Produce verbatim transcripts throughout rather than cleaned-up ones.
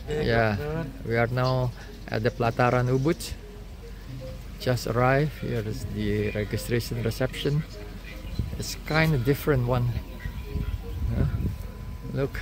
Yeah, we are now at the Pelataran Ubud. Just arrived. Here is the registration reception. It's kind of different one. Huh? Look,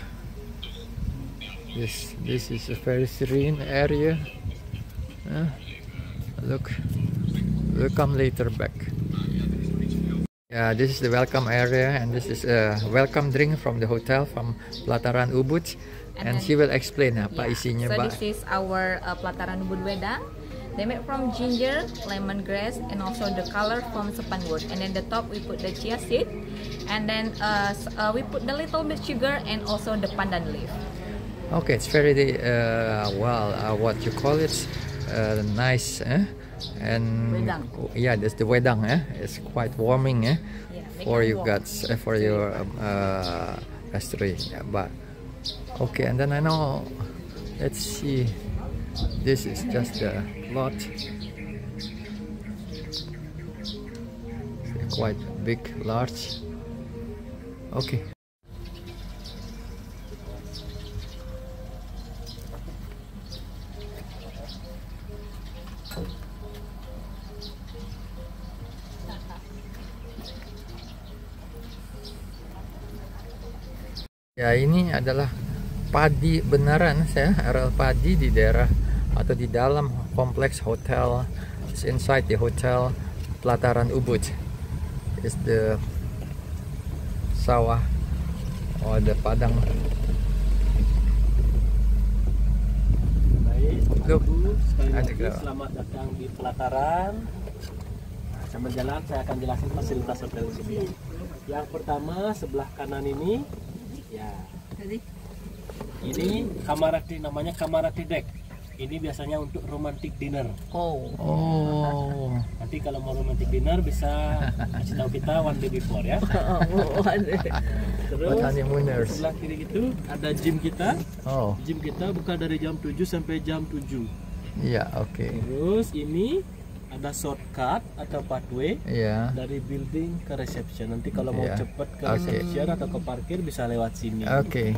this this is a very serene area. Huh? Look, we'll come later back. Yeah, this is the welcome area, and this is a welcome drink from the hotel from Pelataran Ubud, and, and she will explain apa yeah, isinya, so Mbak. This is our uh, Pelataran Ubud Wedang. They make from ginger, lemongrass, and also the color from sepanwood. And then the top we put the chia seed, and then uh, uh, we put the little bit sugar and also the pandan leaf. Okay, it's very uh, well. Uh, what you call it? Uh, nice, eh? And wedang. Yeah, that's the wedang. Eh? It's quite warming, eh? Yeah, for you guys, uh, for your um, uh, restaurant. Yeah, but okay, and then I know. Let's see. This is just the lot. It's quite big, large. Okay. Ya, ini adalah padi benaran, saya areal padi di daerah atau di dalam kompleks hotel. It's inside the hotel Pelataran Ubud. It's the sawah or the padang. Baik, Look, sekali ada lagi ke... selamat datang di Pelataran. Nah, sambil jalan saya akan jelasin fasilitas hotel di sini. Yang pertama sebelah kanan ini, ya. Ini kamar namanya kamar deck. Ini biasanya untuk romantic dinner. Oh. Oh. Nanti kalau mau romantic dinner bisa kasih tahu kita one day before ya. Terus sebelah kiri itu ada gym kita. Oh. Gym kita buka dari jam tujuh sampai jam tujuh. Iya, oke. Okay. Terus ini ada shortcut atau pathway yeah. dari building ke reception. Nanti kalau mau yeah. cepet ke okay. reception atau ke parkir bisa lewat sini. Oke. Okay.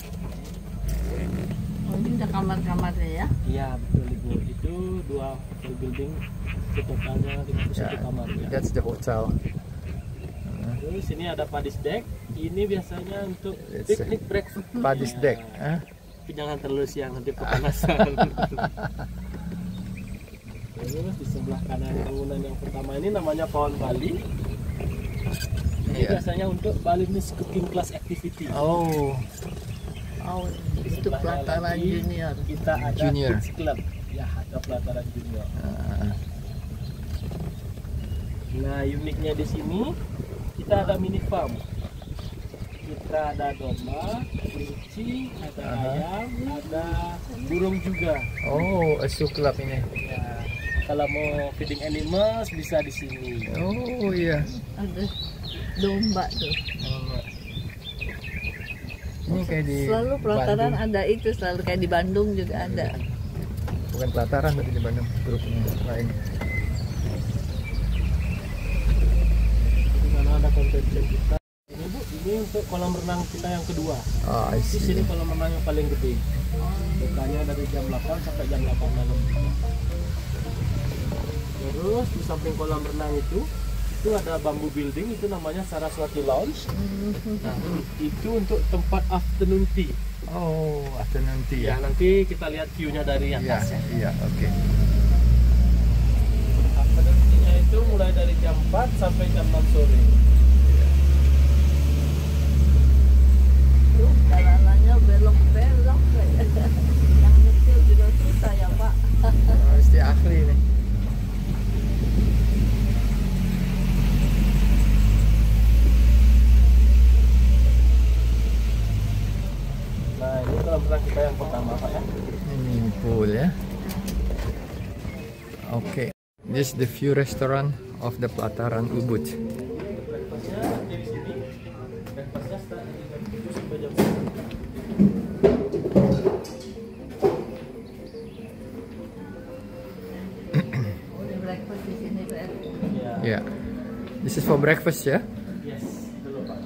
Mungkin ada kamar-kamarnya ya? Iya betul Ibu. Itu dua hotel building, totalnya lima puluh satu yeah. kamar ya. That's the hotel. Terus ini ada padis deck. Ini biasanya untuk picnic breakfast. Padis ya. deck. Huh? Tapi jangan terlalu siang nanti kepanasan. Terus di sebelah kanan bangunan yang pertama ini namanya pohon Bali. Ini yeah. biasanya untuk Balinese cooking class activity. Oh. Oh, itu Pelataran Junior. Kita ada Junior. Kids Club. Ya, ada Pelataran Junior. Uh. Nah, uniknya di sini kita ada mini farm. Kita ada domba, kelinci, ada uh -huh. ayam, ada burung juga. Oh, a zoo club ini. Ya. Kalau mau feeding animals bisa di sini. Oh iya. Ada domba tuh. Domba. Ini kayak di selalu Pelataran Bandung. Ada itu, selalu kayak di Bandung juga ada. Bukan Pelataran tapi di Bandung grupnya lain. Di sana ada convention kita. Ini Bu, ini untuk kolam renang kita yang kedua. Oh, I see. Di sini kolam renang yang paling gede. Bukanya dari jam delapan sampai jam delapan malam. Terus di samping kolam renang itu itu ada bambu building, itu namanya Saraswati Lounge. Nah, itu untuk tempat afternoon tea. Oh, afternoon tea. Ya, nanti kita lihat view-nya dari atas. Iya, iya, oke. Okay. Afternoon tea-nya itu mulai dari jam empat sampai jam enam sore. Tuh, jalanannya belok-belok. Yang kecil juga susah ya, Pak. Oh, mesti ahli nih. Nah, ini kolam renang kita yang pertama, Pak ya. Ini pool ya. Oke. Okay. This is the view restaurant of the Pelataran Ubud. Breakfastnya nanti di sini. Breakfastnya start dari jam tujuh sampai jam Oh, di breakfast di sini berarti. Ya. Yeah. This is for breakfast ya? Yes, dulu Pak.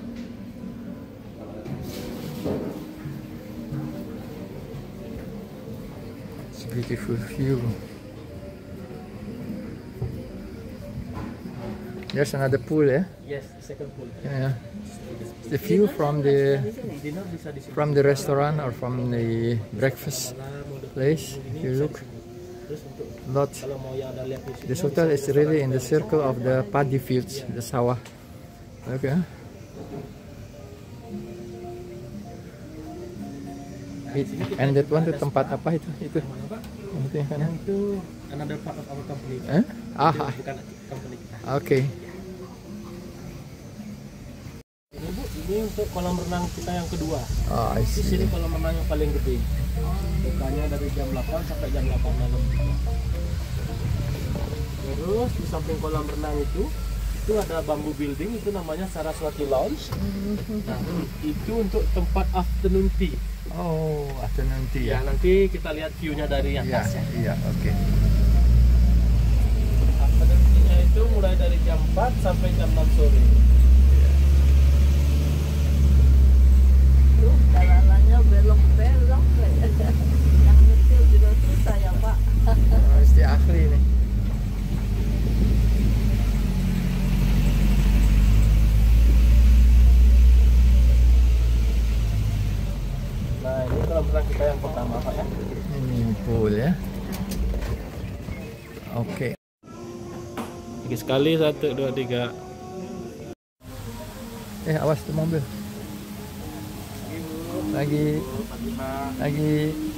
It's a beautiful view. There's another pool, eh? Yes, the second pool. Yeah. The view from the Dinner bisa di sini. from the restaurant or from the breakfast place. If you look, Terus untuk lot. kalau mau yang ada lihat view-nya, This hotel is really in the circle of the paddy fields, the sawah. Okay. It, and that one, itu tempat apa itu? Itu. Itu yang kanan. itu another part of our company. Eh? Ah. Itu bukan company kita. Okay. Ini Bu, ini untuk kolam renang kita yang kedua. Oh, I Di sini see. kolam renang yang paling gede. Bukanya dari jam delapan sampai jam delapan malam. Terus di samping kolam renang itu, itu ada bambu building, itu namanya Saraswati Lounge. Nah, itu untuk tempat afternoon tea. Oh, afternoon tea. Ya, nanti kita lihat view-nya dari Iya, atas ya. iya, oke. Afternoon tea-nya itu mulai dari jam empat sampai jam enam sore. Tuh, jalanannya belok-belok. Yang nyetir juga susah ya, Pak. Mesti ahli nih. Nah, ini kolam renang kita yang pertama, Pak ya. Ini pool ya. Oke. Lagi sekali, satu, dua, tiga. Eh, awas tuh mobil. Lagi, lagi.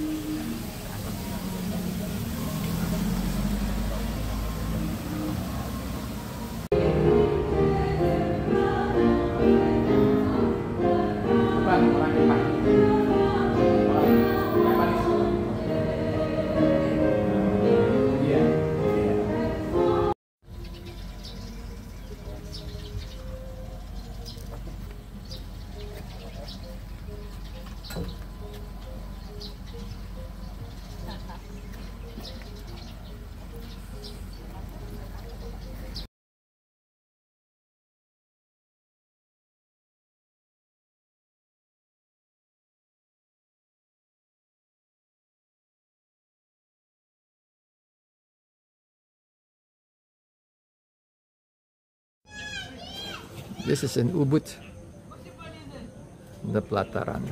This is in Ubud, the Pelataran.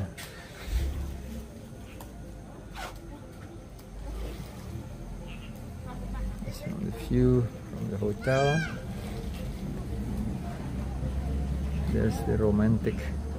This is the view from the hotel. There's the romantic